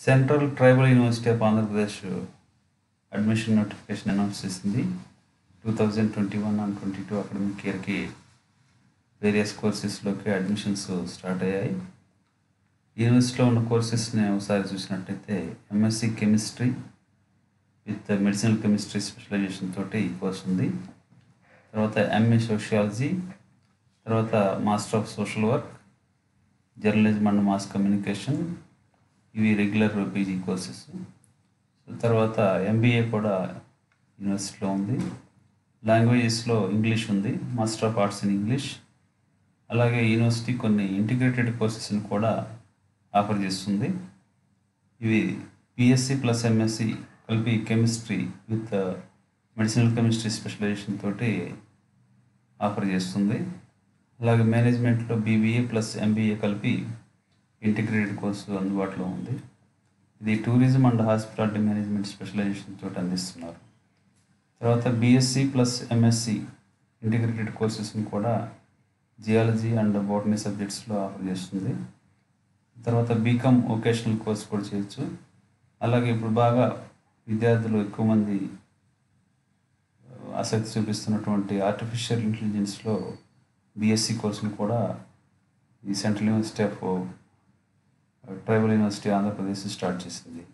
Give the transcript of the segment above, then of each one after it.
Central tribal university of Andhra Pradesh admission notification announce చేసింది. 2021 and 22 academic ఇయర్కి various కోర్సెస్లోకి admissions start అయ్యాయి. యూనివర్సిటీలో ఉన్న కోర్సెస్ని ఒకసారి చూసినట్టయితే MSc chemistry with medicinal chemistry specialization తోటి ఈ కోర్స్ ఉంది. తర్వాత ఎంఏ సోషియాలజీ, తర్వాత master of social work, journalism and mass communication, ఇవి రెగ్యులర్ పీజీ కోర్సెస్. తర్వాత ఎంబీఏ కూడా యూనివర్సిటీలో ఉంది. లాంగ్వేజెస్లో ఇంగ్లీష్ ఉంది, master of arts in English. అలాగే యూనివర్సిటీ కొన్ని ఇంటిగ్రేటెడ్ కోర్సెస్ని కూడా ఆఫర్ చేస్తుంది. ఇవి బిఎస్సి ప్లస్ ఎంఎస్సి కలిపి chemistry with medicinal chemistry specialization తోటి ఆఫర్ చేస్తుంది. అలాగే మేనేజ్మెంట్లో బీబీఏ ప్లస్ ఎంబీఏ కలిపి ఇంటిగ్రేటెడ్ కోర్సు అందుబాటులో ఉంది. ఇది tourism and hospitality management specialization తోటి అందిస్తున్నారు. తర్వాత బీఎస్సీ ప్లస్ ఎంఎస్సి ఇంటిగ్రేటెడ్ కోర్సెస్ని కూడా జియాలజీ అండ్ బోటనీ సబ్జెక్ట్స్లో ఆఫర్ చేస్తుంది. తర్వాత బీకామ్ వొకేషనల్ కోర్స్ కూడా చేయొచ్చు. అలాగే ఇప్పుడు బాగా విద్యార్థులు ఎక్కువ మంది ఆసక్తి చూపిస్తున్నటువంటి ఆర్టిఫిషియల్ ఇంటెలిజెన్స్లో బీఎస్సీ కోర్సును కూడా ఈ central university of tribal university Andhra Pradesh start చేసింది.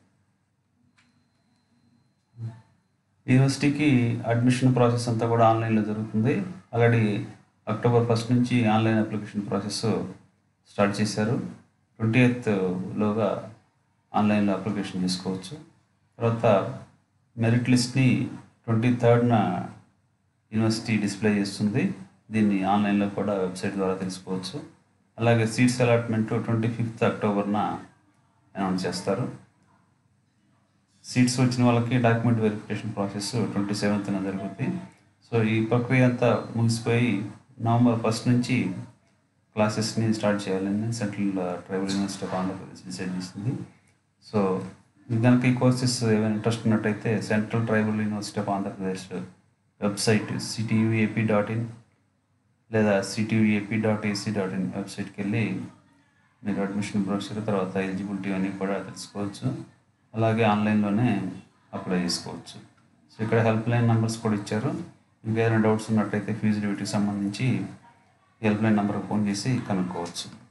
యూనివర్సిటీకి అడ్మిషన్ ప్రాసెస్ అంతా కూడా ఆన్లైన్లో జరుగుతుంది. ఆల్రెడీ అక్టోబర్ 1 నుంచి ఆన్లైన్ అప్లికేషన్ ప్రాసెస్ స్టార్ట్ చేశారు. 20th ఆన్లైన్లో అప్లికేషన్ చేసుకోవచ్చు. తర్వాత మెరిట్ లిస్ట్ని 23rd యూనివర్సిటీ డిస్ప్లే చేస్తుంది. దీన్ని ఆన్లైన్లో కూడా వెబ్సైట్ ద్వారా తెలుసుకోవచ్చు. అలాగే సీట్స్ అలాట్మెంట్ 25th అక్టోబర్న అనౌన్స్ చేస్తారు. సీట్స్ వచ్చిన వాళ్ళకి డాక్యుమెంట్ వెరిఫికేషన్ ప్రాసెస్ 27th జరుగుతుంది. సో ఈ ప్రక్రియ అంతా ముగిసిపోయి నవంబర్ 1 నుంచి క్లాసెస్ని స్టార్ట్ చేయాలని central tribal university of Andhra Pradesh decide చేసింది. సో కనుక ఈ కోర్సెస్ ఏమైనా ఇంట్రెస్ట్ ఉన్నట్టయితే central tribal university of Andhra Pradesh website ctuap.in లేదా ctuap.ac.in వెబ్సైట్కి వెళ్ళి మీరు అడ్మిషన్ బ్రోషర్ తర్వాత ఎలిజిబిలిటీ అన్నీ కూడా తెలుసుకోవచ్చు. అలాగే ఆన్లైన్లోనే అప్లై చేసుకోవచ్చు. సో ఇక్కడ హెల్ప్ లైన్ నెంబర్స్ కూడా ఇచ్చారు. ఇంకా ఏదైనా డౌట్స్ ఉన్నట్టయితే ఫీజు డ్యూటీకి సంబంధించి హెల్ప్ లైన్ నెంబర్కి ఫోన్ చేసి కనుక్కోవచ్చు.